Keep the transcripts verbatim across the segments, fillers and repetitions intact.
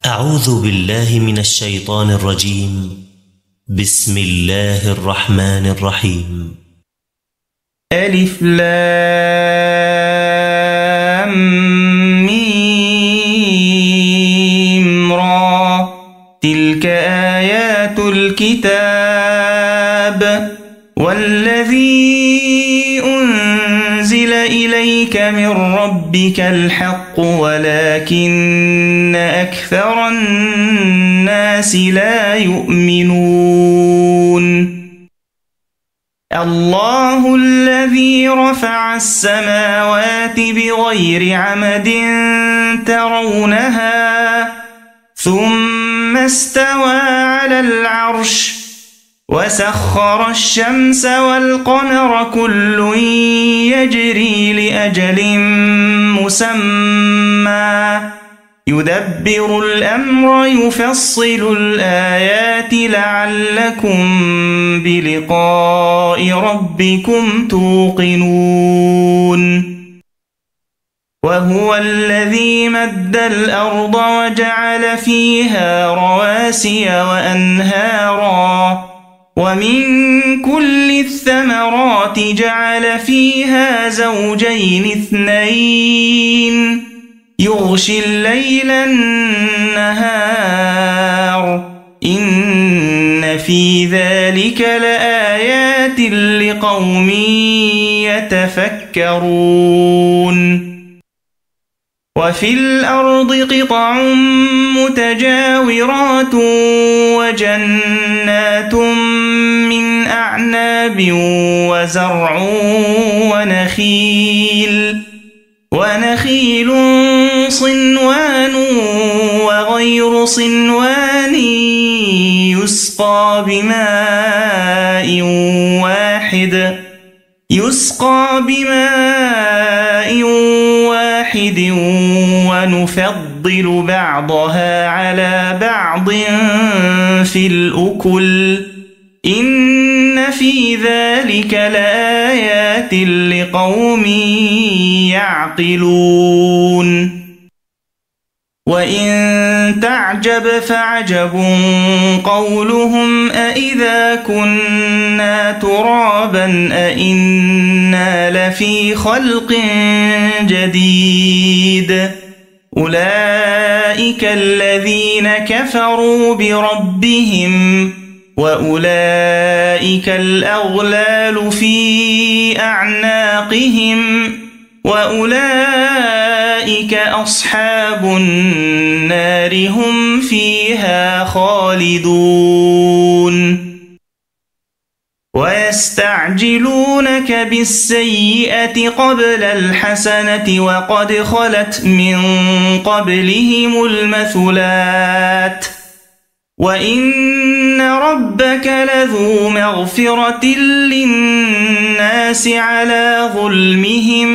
أعوذ بالله من الشيطان الرجيم. بسم الله الرحمن الرحيم. ألف لام ميم را. تلك آيات الكتاب والذي أنزل إليك من ربك الحق ولكن أكثر الناس لا يؤمنون. الله الذي رفع السماوات بغير عمد ترونها ثم استوى على العرش وسخر الشمس والقمر كل يجري لأجل مسمى يدبر الأمر يفصل الآيات لعلكم بلقاء ربكم توقنون. وهو الذي مد الأرض وجعل فيها رواسي وأنهارا ومن كل الثمرات جعل فيها زوجين اثنين يغشي الليل النهار إن في ذلك لآيات لقوم يتفكرون. وفي الأرض قطع متجاورات وجنات من أعناب وزرع ونخيل ونخيل صنوان وغير صنوان يسقى بماء واحد يسقى بماء واحد ونفضل بعضها على بعض في الأكل إن في ذلك لآيات لقوم يعقلون. وإن تعجب فعجب قولهم أإذا كنا ترابا أإنا لفي خلق جديد أولئك الذين كفروا بربهم وأولئك الأغلال في أعناقهم وأولئك أصحاب النار هم فيها خالدون. ويستعجلونك بالسيئة قبل الحسنة وقد خلت من قبلهم المثلات وإن ربك لذو مغفرة للناس على ظلمهم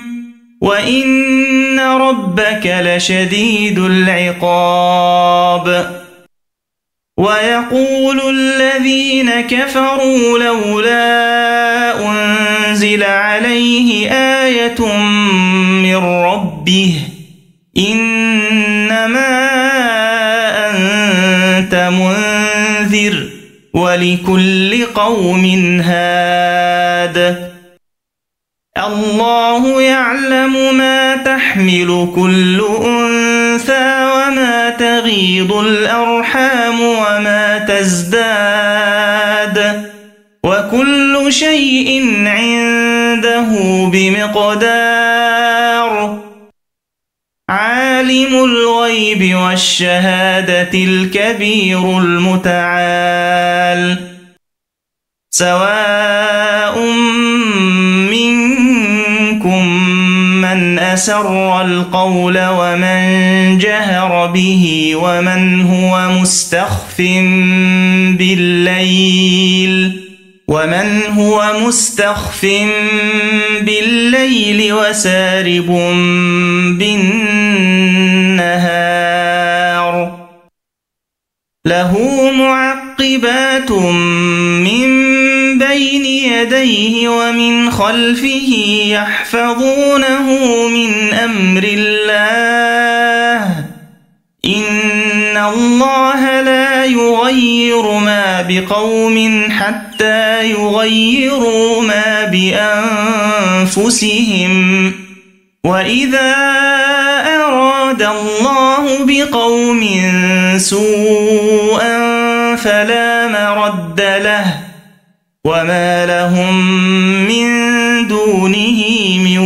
وإن ربك لشديد العقاب. ويقول الذين كفروا لولا أنزل عليه آية من ربه إنما أنت منذر ولكل قوم هاد. الله يعلم ما تحمل كل أنثى وما تغيض الأرحام وما تزداد وكل شيء عنده بمقدار. عالم الغيب والشهادة الكبير المتعال. سواء منكم من أسر القول ومن جهر به ومن هو مستخف بالليل ومن هو مستخف بالليل وسارب بالنهار. له معقبات من بين يديه ومن خلفه يحفظونه من أمر الله إن الله لا يغير ما بقوم حتى يغيروا ما بأنفسهم وإذا أراد الله بقوم سوءا فلا مرد له وما لهم من دونه من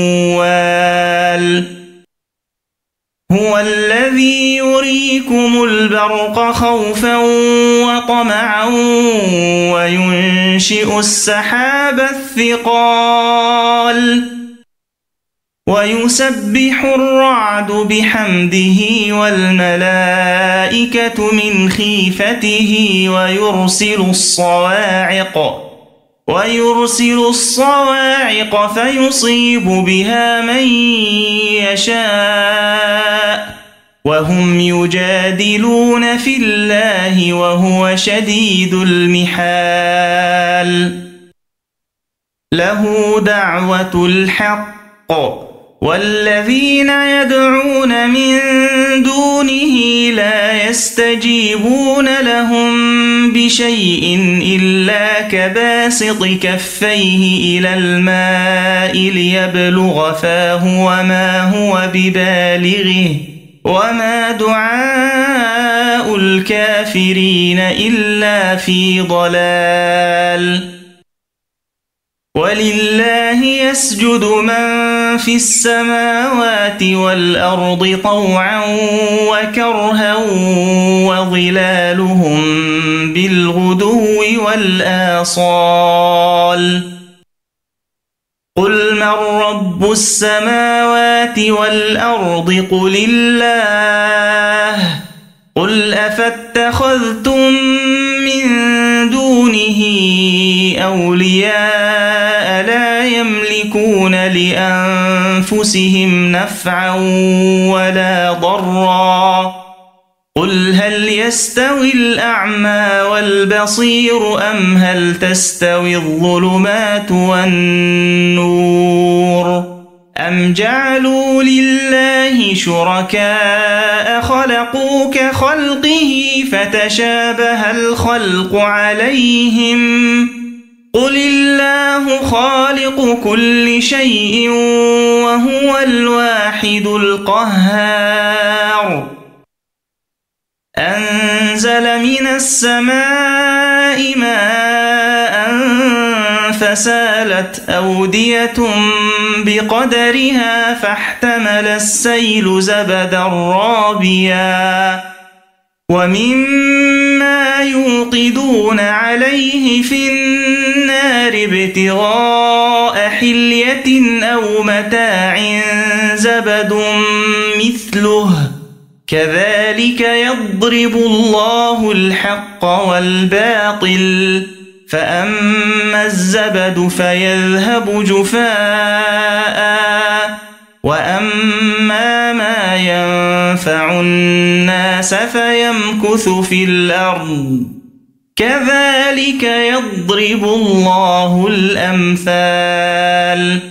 وال هو الذي يريكم البرق خوفا وطمعا وينشئ السحاب الثقال ويسبح الرعد بحمده والملائكة من خيفته ويرسل الصواعق ويرسل الصواعق فيصيب بها من يشاء وهم يجادلون في الله وهو شديد المحال له دعوة الحق والذين يدعون من دونه لا يستجيبون لهم بشيء إلا كباسط كفيه إلى الماء ليبلغ فاه وما هو ببالغه وما دعاء الكافرين إلا في ضلال ولله يسجد من في السماوات والأرض طوعا وكرها وظلالهم بالغدو والآصال قل من رب السماوات والأرض قل الله قل أفاتخذتم من دونه أولياء لا يملكون لأنفسهم نفعا ولا ضرا قل هل يستوي الأعمى والبصير أم هل تستوي الظلمات والنور أم جعلوا لله شركاء خلقوا كخلقه فتشابه الخلق عليهم قل الله خالق كل شيء وهو الواحد القهار أنزل من السماء ماء فسالت أودية بقدرها فاحتمل السيل زبدا رابيا ومما يوقدون عليه في النار ابتغاء حلية أو متاع زبد مثله كذلك يضرب الله الحق والباطل فأما الزبد فيذهب جفاء وأما ما ينفع الناس فيمكث في الأرض كذلك يضرب الله الأمثال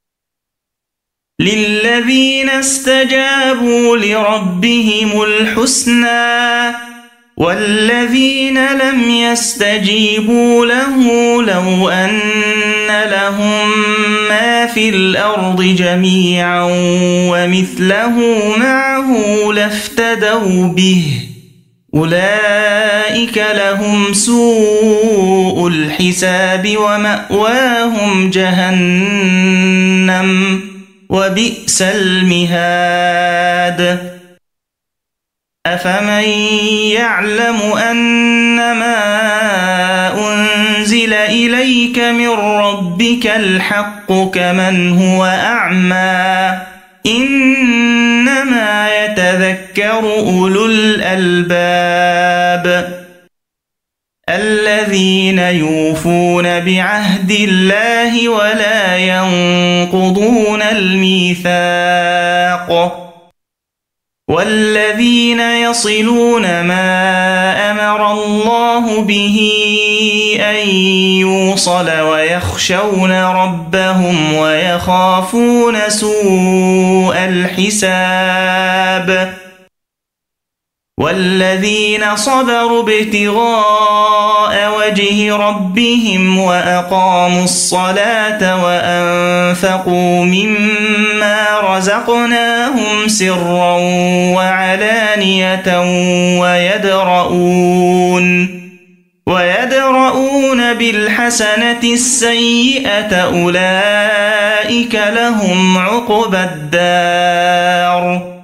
للذين استجابوا لربهم الحسنى والذين لم يستجيبوا له لو أن لهم ما في الأرض جميعا ومثله معه لافتدوا به أولئك لهم سوء الحساب ومأواهم جهنم وبئس المهاد أفمن يعلم أنما أنزل إليك من ربك الحق كمن هو أعمى إنما يتذكر أولو الألباب الذين يوفون بعهد الله ولا ينقضون الميثاق والذين يصلون ما أمر الله به أن يوصل ويخشون ربهم ويخافون سوء الحساب والذين صبروا ابتغاء وجه ربهم وأقاموا الصلاة وأنفقوا مما رزقناهم سرا وعلانية ويدرؤون ويدرؤون بالحسنة السيئة أولئك لهم عقبى الدار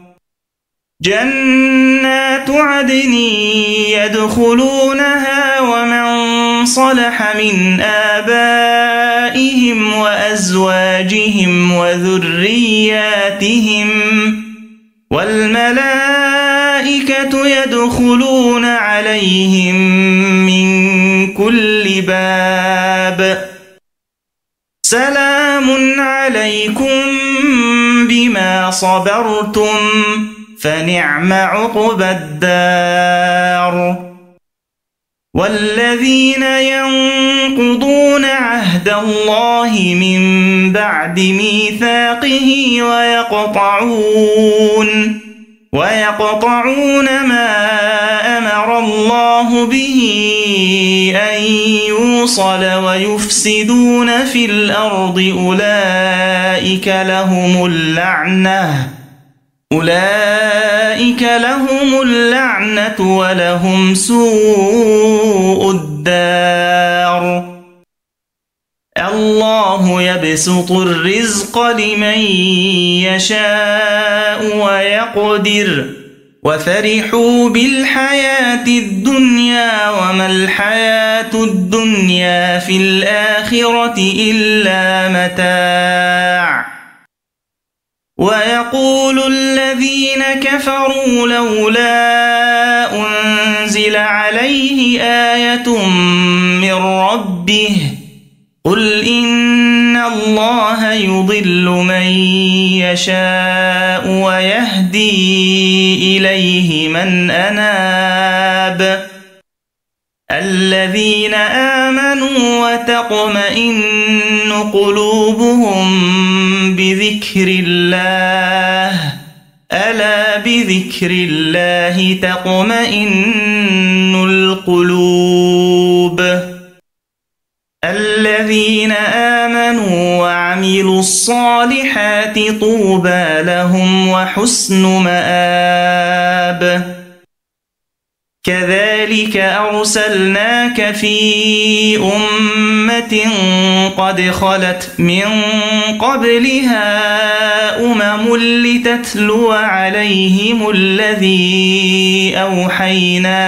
جنات عدن يدخلونها ومن صلح من آبائهم وأزواجهم وذرياتهم والملائكة يدخلون عليهم من كل باب سلام عليكم بما صبرتم فنعم عقبى الدار والذين ينقضون عهد الله من بعد ميثاقه ويقطعون ويقطعون ما أمر الله به أن يوصل ويفسدون في الأرض أولئك لهم اللعنة أولئك لهم اللعنة ولهم سوء الدار الله يبسط الرزق لمن يشاء ويقدر وفرحوا بالحياة الدنيا وما الحياة الدنيا في الآخرة إلا متاع ويقول الذين كفروا لولا أنزل عليه آية من ربه قل إن الله يضل من يشاء ويهدي إليه من أناب الذين آمنوا وتطمئن قلوبهم بذكر الله ألا بذكر الله تطمئن القلوب الذين آمنوا وعملوا الصالحات طوبى لهم وحسن مآب كذلك أرسلناك في أمة قد خلت من قبلها أمم لتتلو عليهم الذي أوحينا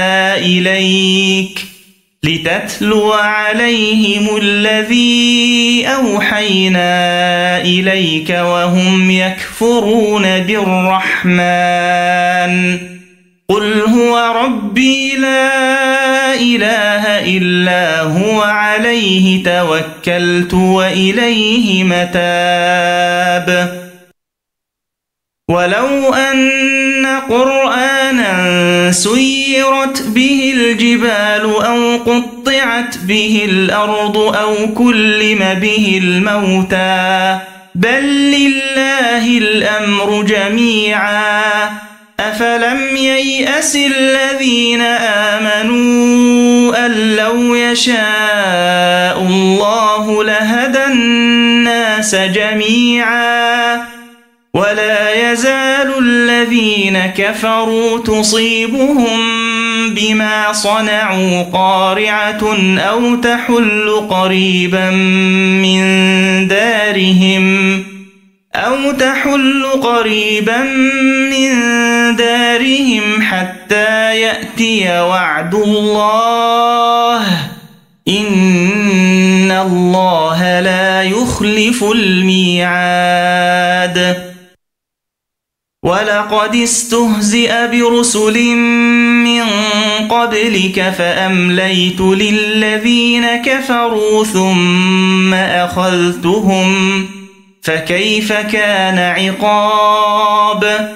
إليك لتتلو عليهم الذي أوحينا إليك وهم يكفرون بالرحمن قل هو ربي لا إله إلا هو عليه توكلت وإليه متاب ولو أن قرآنا سيرت به الجبال أو قطعت به الأرض أو كلم به الموتى بل لله الأمر جميعا أفلم ييأس الذين آمنوا أن لو يشاء الله لهدى الناس جميعا ولا يزال الذين كفروا تصيبهم بما صنعوا قارعة أو تحل قريبا من دارهم أو تحل قريبا من دارهم حتى يأتي وعد الله إن الله لا يخلف الميعاد ولقد استهزئ برسل من قبلك فأمليت للذين كفروا ثم أخذتهم فكيف كان عقاب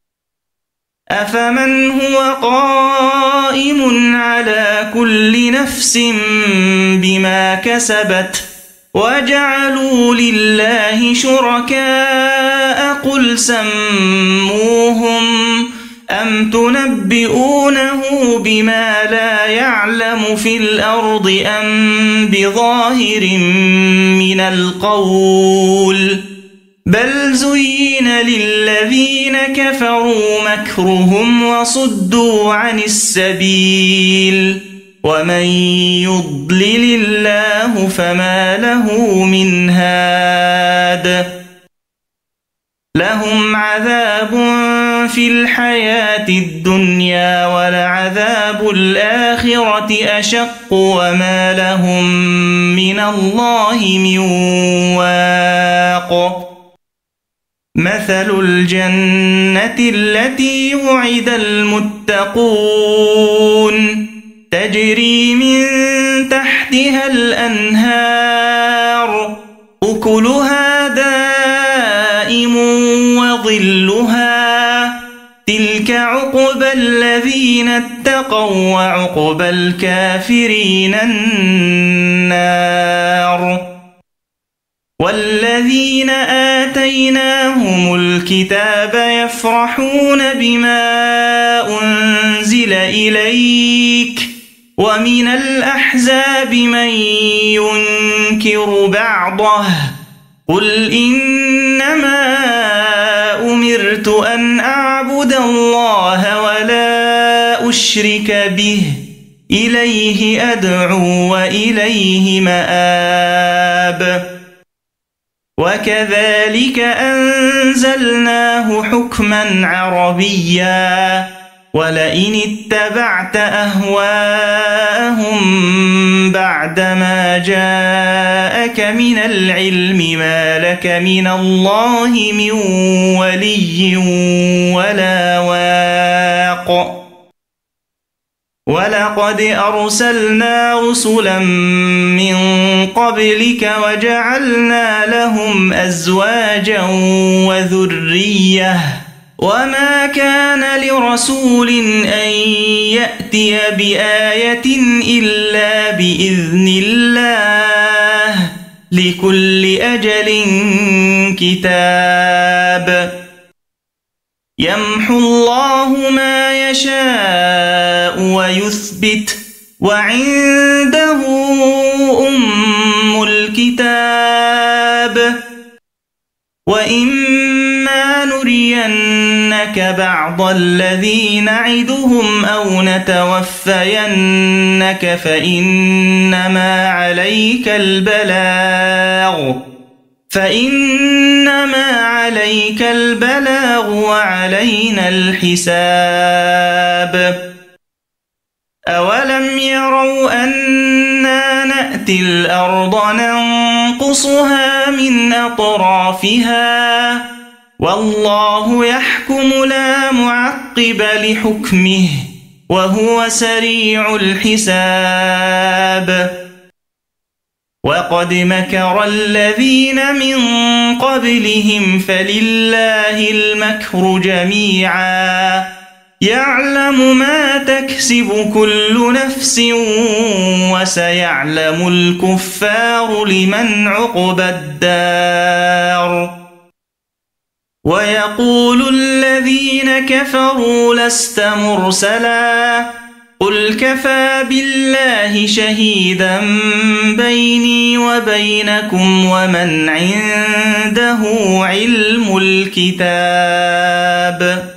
أفمن هو قائم على كل نفس بما كسبت وجعلوا لله شركاء قل سموهم أم تنبئونه بما لا يعلم في الأرض أم بظاهر من القول بل زين للذين كفروا مكرهم وصدوا عن السبيل ومن يضلل الله فما له من هاد لهم عذاب في الحياة الدنيا ولعذاب الآخرة أشق وما لهم من الله من واق مثل الجنة التي وعد المتقون تجري من تحتها الأنهار أكلها دائم وظلها تلك عقبى الذين اتقوا وعقبى الكافرين النار والذين آتيناهم الكتاب يفرحون بما أنزل إليك ومن الأحزاب من ينكر بعضه قل إنما أمرت أن أعبد الله ولا أشرك به إليه أدعو وإليه مآب وكذلك أنزلناه حكما عربيا ولئن اتبعت أهواءهم بعدما جاءك من العلم ما لك من الله من ولي ولا واق ولقد أرسلنا رسلا من قبلك وجعلنا لهم أزواجا وذرية وما كان لرسول أن يأتي بآية إلا بإذن الله لكل أجل كتاب يمحو الله ما يشاء ويثبت وعنده أم الكتاب وإما نرينك بعض الذي نعدهم أو نتوفينك فإنما عليك البلاغ فإنما عليك البلاغ وعلينا الحساب أولم يروا أنا نأتي الأرض ننقصها من أطرافها والله يحكم لا معقب لحكمه وهو سريع الحساب وقد مكر الذين من قبلهم فلله المكر جميعا يعلم ما تكسب كل نفس وسيعلم الكفار لمن عقبى الدار ويقول الذين كفروا لست مرسلا قل كفى بالله شهيدا بيني وبينكم ومن عنده علم الكتاب